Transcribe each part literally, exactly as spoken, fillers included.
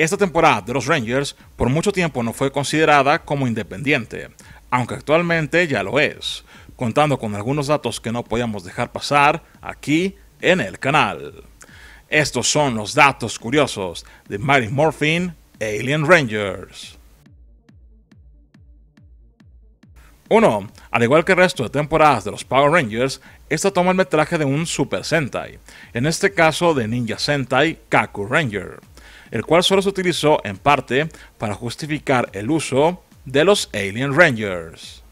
Esta temporada de los Rangers por mucho tiempo no fue considerada como independiente, aunque actualmente ya lo es, contando con algunos datos que no podíamos dejar pasar aquí en el canal. Estos son los datos curiosos de Mighty Morphin Alien Rangers. uno. Al igual que el resto de temporadas de los Power Rangers, esta toma el metraje de un Super Sentai, en este caso de Ninja Sentai Kaku Ranger, el cual solo se utilizó en parte para justificar el uso de los Alien Rangers.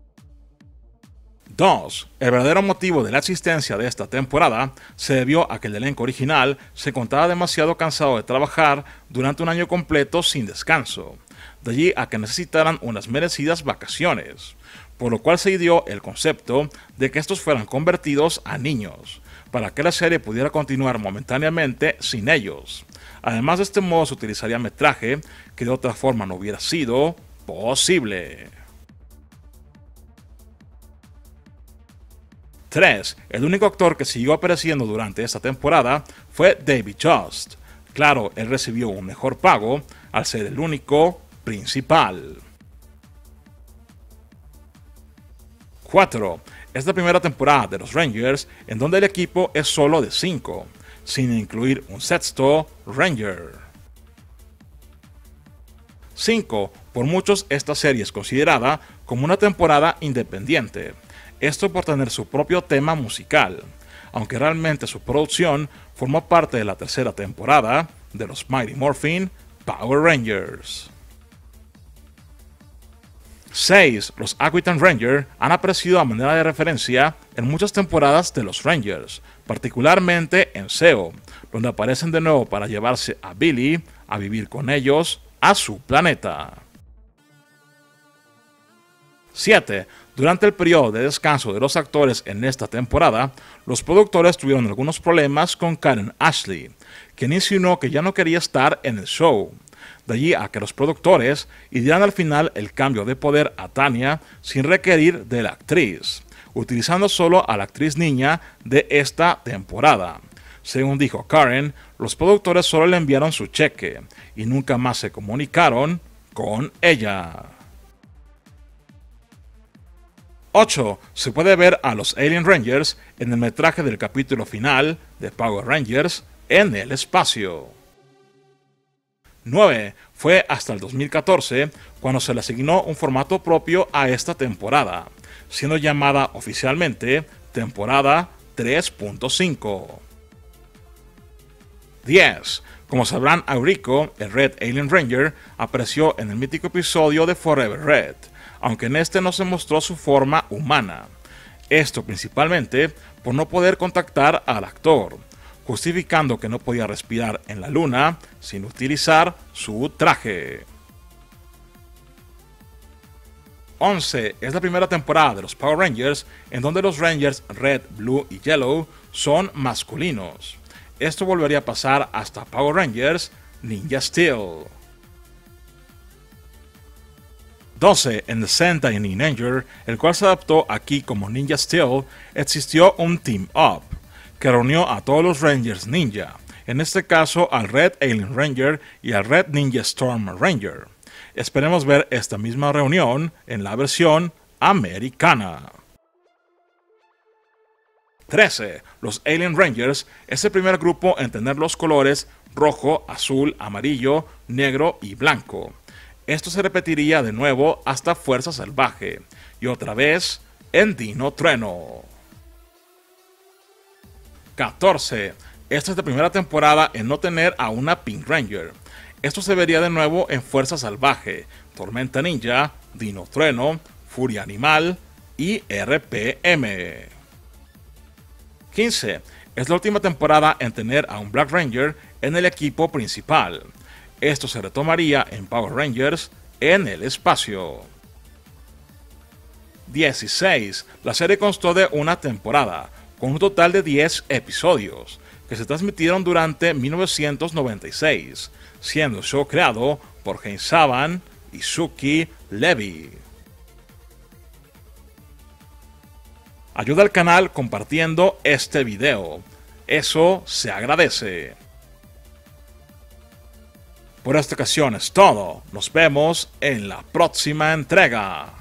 dos. El verdadero motivo de la existencia de esta temporada se debió a que el elenco original se encontraba demasiado cansado de trabajar durante un año completo sin descanso, de allí a que necesitaran unas merecidas vacaciones, por lo cual se ideó el concepto de que estos fueran convertidos a niños, para que la serie pudiera continuar momentáneamente sin ellos. Además, de este modo se utilizaría metraje que de otra forma no hubiera sido posible. tres. El único actor que siguió apareciendo durante esta temporada fue David Just. Claro, él recibió un mejor pago al ser el único principal. cuatro. Es la primera temporada de los Rangers en donde el equipo es solo de cinco, sin incluir un sexto Ranger. cinco. Por muchos esta serie es considerada como una temporada independiente, esto por tener su propio tema musical, aunque realmente su producción formó parte de la tercera temporada de los Mighty Morphin Power Rangers. seis. Los Aquitian Rangers han aparecido a manera de referencia en muchas temporadas de los Rangers, particularmente en S E O, donde aparecen de nuevo para llevarse a Billy a vivir con ellos a su planeta. siete. Durante el periodo de descanso de los actores en esta temporada, los productores tuvieron algunos problemas con Karen Ashley, quien insinuó que ya no quería estar en el show. De allí a que los productores idearan al final el cambio de poder a Tanya sin requerir de la actriz, utilizando solo a la actriz niña de esta temporada. Según dijo Karen, los productores solo le enviaron su cheque y nunca más se comunicaron con ella. ocho. Se puede ver a los Alien Rangers en el metraje del capítulo final de Power Rangers en el espacio. nueve. Fue hasta el dos mil catorce cuando se le asignó un formato propio a esta temporada, siendo llamada oficialmente temporada tres punto cinco. diez. Como sabrán, Aurico, el Red Alien Ranger, apareció en el mítico episodio de Forever Red, aunque en este no se mostró su forma humana. Esto principalmente por no poder contactar al actor, justificando que no podía respirar en la luna sin utilizar su traje. once. Es la primera temporada de los Power Rangers en donde los Rangers Red, Blue y Yellow son masculinos. Esto volvería a pasar hasta Power Rangers Ninja Steel. doce. En The Sentai Ninja, el cual se adaptó aquí como Ninja Steel, existió un Team Up, que reunió a todos los Rangers Ninja, en este caso al Red Alien Ranger y al Red Ninja Storm Ranger. Esperemos ver esta misma reunión en la versión americana. trece. Los Alien Rangers es el primer grupo en tener los colores rojo, azul, amarillo, negro y blanco. Esto se repetiría de nuevo hasta Fuerza Salvaje y otra vez en Dino Trueno. catorce. Esta es la primera temporada en no tener a una Pink Ranger. Esto se vería de nuevo en Fuerza Salvaje, Tormenta Ninja, Dino Trueno, Furia Animal y R P M. quince. Es la última temporada en tener a un Black Ranger en el equipo principal. Esto se retomaría en Power Rangers en el espacio. dieciséis. La serie constó de una temporada, con un total de diez episodios, que se transmitieron durante mil novecientos noventa y seis, siendo el show creado por James Saban y Suki Levy. Ayuda al canal compartiendo este video, eso se agradece. Por esta ocasión es todo. Nos vemos en la próxima entrega.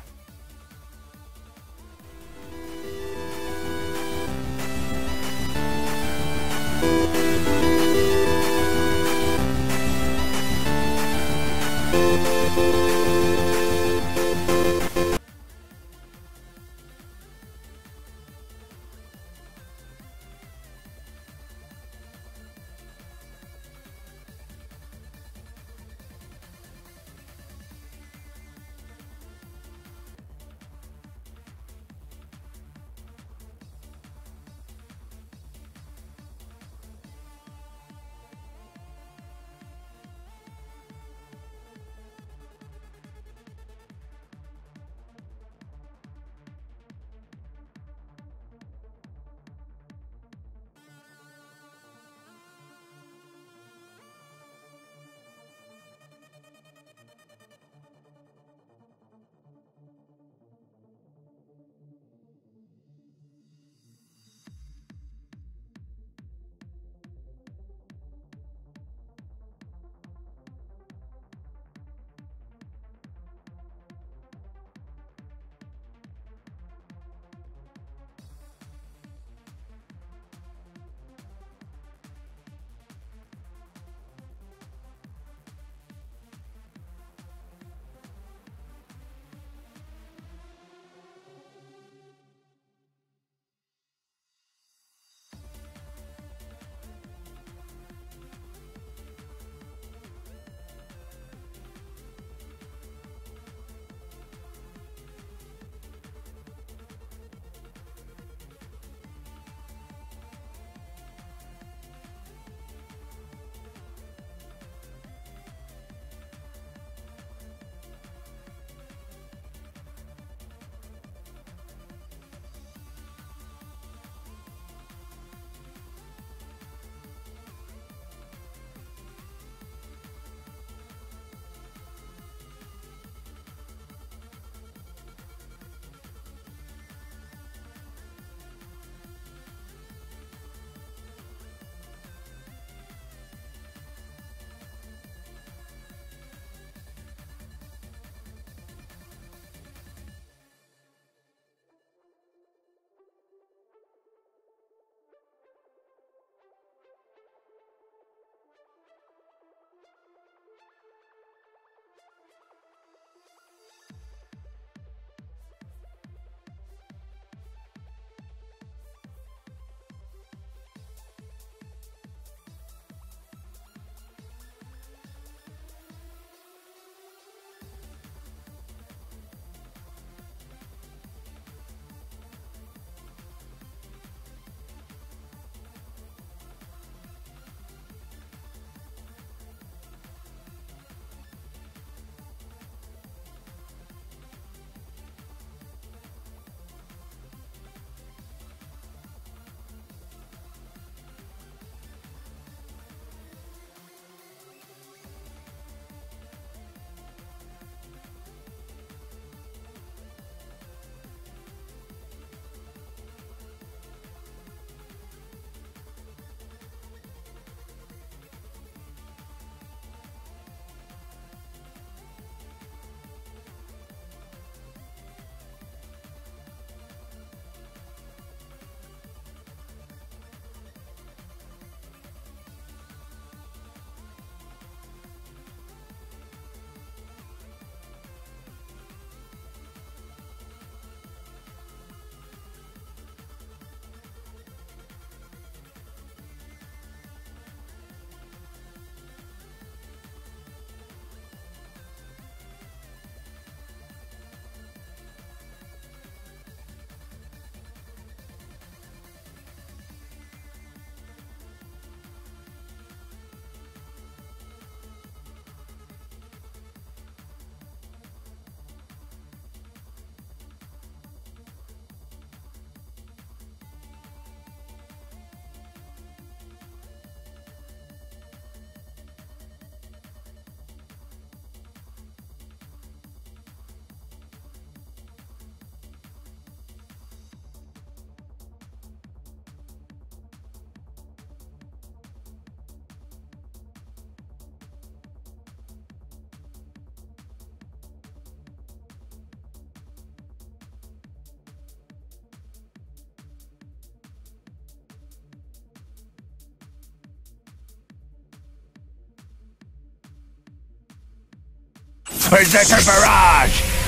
Berserker Barrage.